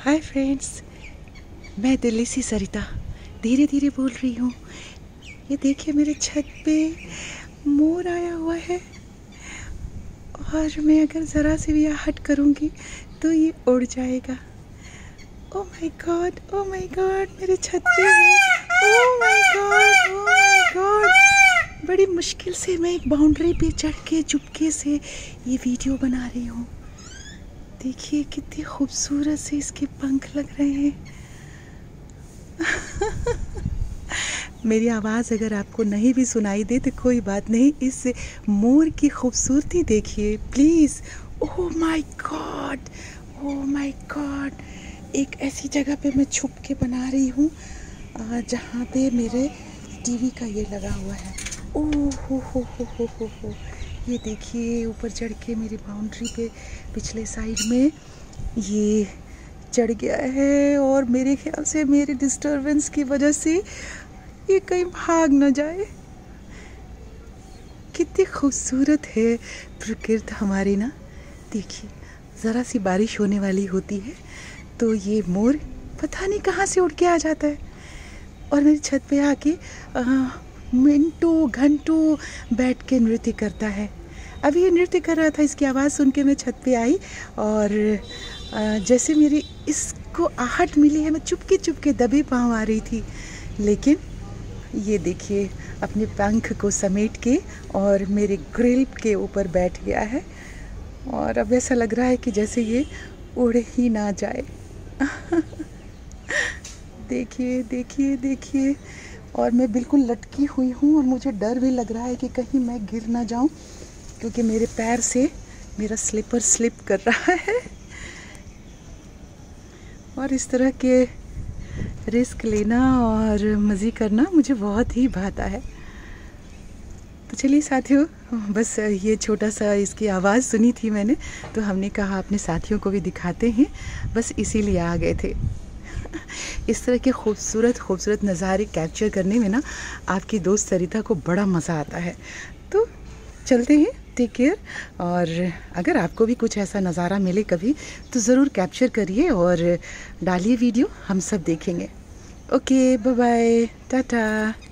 Hi friends, मैं दिल्ली से सरिता धीरे धीरे बोल रही हूँ। ये देखिए मेरे छत पे मोर आया हुआ है और मैं अगर ज़रा से भी हट करूँगी तो ये उड़ जाएगा। ओह माय गॉड मेरे छत पे है। ओह माय गॉड बड़ी मुश्किल से मैं एक बाउंड्री पे चढ़ के चुपके से ये वीडियो बना रही हूँ। देखिए कितनी खूबसूरत से इसके पंख लग रहे हैं। मेरी आवाज़ अगर आपको नहीं भी सुनाई दे तो कोई बात नहीं, इस मोर की खूबसूरती देखिए प्लीज़। ओह माय गॉड एक ऐसी जगह पे मैं छुप के बना रही हूँ जहाँ पे मेरे टीवी का ये लगा हुआ है। ओह हो ये देखिए ऊपर चढ़ के मेरी बाउंड्री पे पिछले साइड में ये चढ़ गया है और मेरे ख्याल से मेरे डिस्टरबेंस की वजह से ये कहीं भाग न जाए। कितनी खूबसूरत है प्रकृति हमारी ना। देखिए ज़रा सी बारिश होने वाली होती है तो ये मोर पता नहीं कहाँ से उड़ के आ जाता है और मेरी छत पे आके मिनटों घंटों बैठ के नृत्य करता है। अभी ये नृत्य कर रहा था, इसकी आवाज़ सुन के मैं छत पे आई और जैसे मेरी इसको आहट मिली है मैं चुपके दबे पाँव आ रही थी, लेकिन ये देखिए अपने पंख को समेट के और मेरे ग्रिल के ऊपर बैठ गया है और अब ऐसा लग रहा है कि जैसे ये उड़ ही ना जाए। देखिए और मैं बिल्कुल लटकी हुई हूँ और मुझे डर भी लग रहा है कि कहीं मैं गिर ना जाऊँ क्योंकि मेरे पैर से मेरा स्लीपर स्लिप कर रहा है और इस तरह के रिस्क लेना और मज़े करना मुझे बहुत ही भाता है। तो चलिए साथियों, बस ये छोटा सा इसकी आवाज़ सुनी थी मैंने तो हमने कहा अपने साथियों को भी दिखाते हैं, बस इसीलिए आ गए थे। इस तरह के खूबसूरत नज़ारे कैप्चर करने में ना आपकी दोस्त सरिता को बड़ा मज़ा आता है। तो चलते हैं, टेक केयर। और अगर आपको भी कुछ ऐसा नज़ारा मिले कभी तो ज़रूर कैप्चर करिए और डालिए वीडियो, हम सब देखेंगे। Okay bye bye, Tata.